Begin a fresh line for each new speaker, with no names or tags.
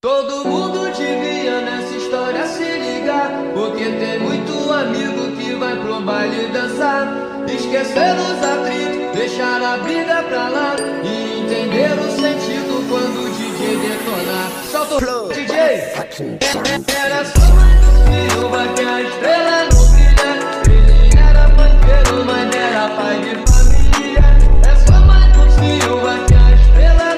Todo mundo devia nessa história se ligar, porque tem muito amigo que vai pro baile dançar, esquecer os atritos, deixar a briga pra lá e entender o sentido quando o DJ detonar. Solta o flow, DJ! Era só mais um fio, vai que a estrela não